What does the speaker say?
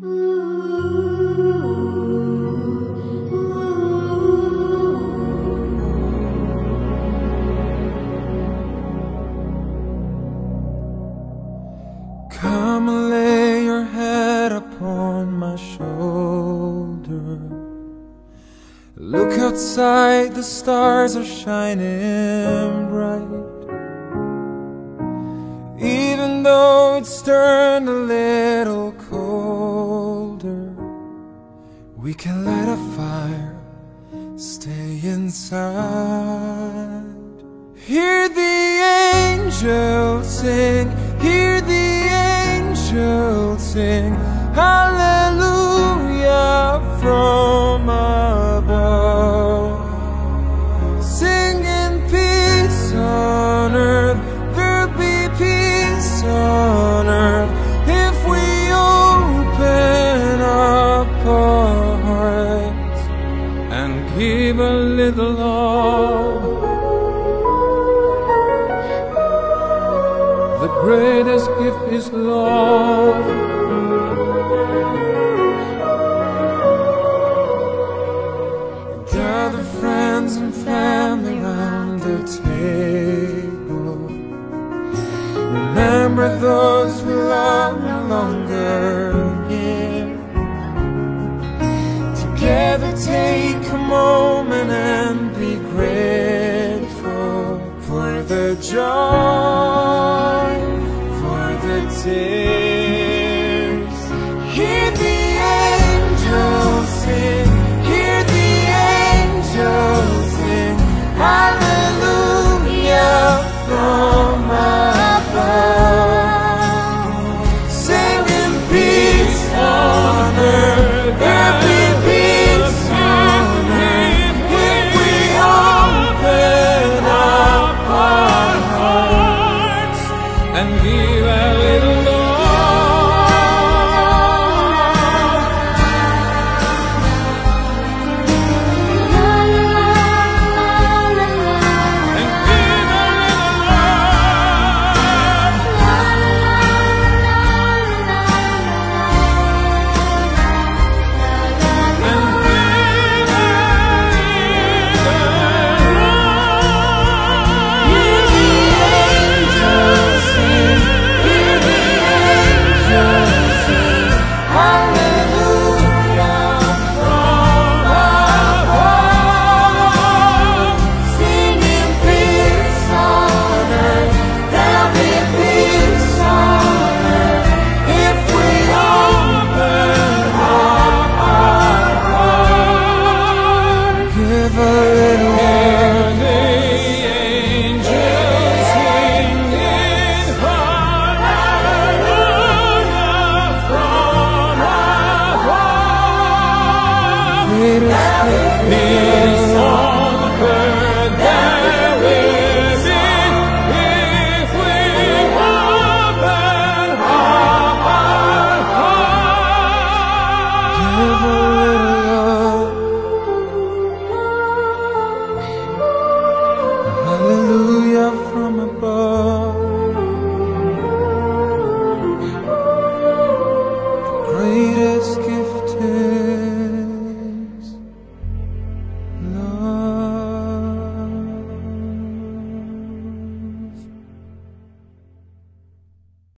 Come and lay your head upon my shoulder. Look outside, the stars are shining bright. Even though it's turned a little colder, we can light a fire, stay inside. Hear the angels sing, hear the angels sing, hallelujah from above. Singing peace on earth, there'll be peace on earth if we open up our hearts and give a little love. The greatest gift is love. Gather friends and family round the table. Remember those we love no longer here. Together take a moment and be grateful for the joy, for the tears. Hear the angels sing, hear the angels sing, hallelujah from above. Singing peace on earth, there'll be peace on earth if we open up our hearts and give a little love. And give a little love. And give a peace on earth there will be if we open up our hearts. Give a little love. Hallelujah from above. Great